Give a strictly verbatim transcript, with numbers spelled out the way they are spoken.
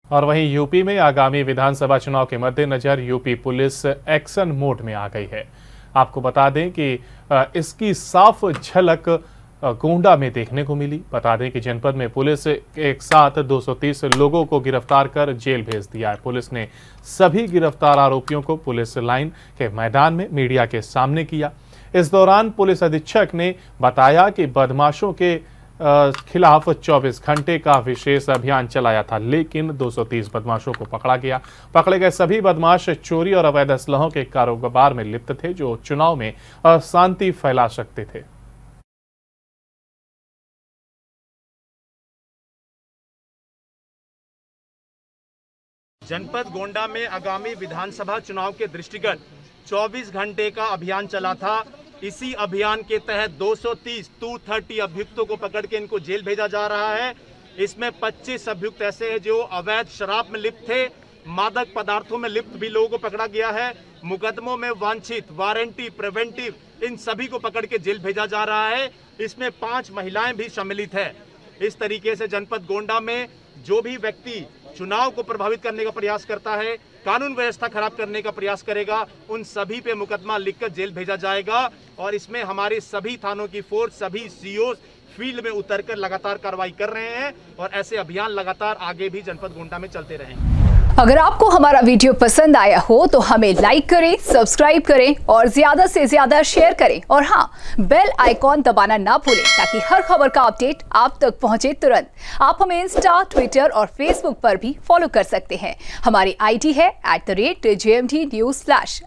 और वहीं यूपी में आगामी विधानसभा चुनाव के मद्देनजर यूपी पुलिस एक्शन मोड में आ गई है। आपको बता दें कि इसकी साफ झलक गोंडा में देखने को मिली। बता दें कि जनपद में पुलिस एक साथ दो सौ तीस लोगों को गिरफ्तार कर जेल भेज दिया है। पुलिस ने सभी गिरफ्तार आरोपियों को पुलिस लाइन के मैदान में मीडिया के सामने किया। इस दौरान पुलिस अधीक्षक ने बताया कि बदमाशों के खिलाफ चौबीस घंटे का विशेष अभियान चलाया था, लेकिन दो सौ तीस बदमाशों को पकड़ा गया। पकड़े गए सभी बदमाश चोरी और अवैध असलहों के कारोबार में लिप्त थे, जो चुनाव में अशांति फैला सकते थे। जनपद गोंडा में आगामी विधानसभा चुनाव के दृष्टिगत चौबीस घंटे का अभियान चला था। इसी अभियान के तहत दो सौ तीस अभियुक्तों को पकड़ के इनको जेल भेजा जा रहा है। इसमें पच्चीस अभियुक्त ऐसे हैं जो अवैध शराब में लिप्त थे, मादक पदार्थों में लिप्त भी लोगों को पकड़ा गया है। मुकदमों में वांछित, वारंटी, प्रिवेंटिव, इन सभी को पकड़ के जेल भेजा जा रहा है। इसमें पांच महिलाएं भी सम्मिलित है। इस तरीके से जनपद गोंडा में जो भी व्यक्ति चुनाव को प्रभावित करने का प्रयास करता है, कानून व्यवस्था खराब करने का प्रयास करेगा, उन सभी पे मुकदमा लिखकर जेल भेजा जाएगा। और इसमें हमारे सभी थानों की फोर्स, सभी सीओ फील्ड में उतरकर लगातार कार्रवाई कर रहे हैं और ऐसे अभियान लगातार आगे भी जनपद गोंडा में चलते रहेंगे। अगर आपको हमारा वीडियो पसंद आया हो तो हमें लाइक करें, सब्सक्राइब करें और ज्यादा से ज्यादा शेयर करें। और हाँ, बेल आइकॉन दबाना ना भूलें ताकि हर खबर का अपडेट आप तक पहुंचे तुरंत। आप हमें इंस्टा, ट्विटर और फेसबुक पर भी फॉलो कर सकते हैं। हमारी आईडी है at the rate J M D news flash.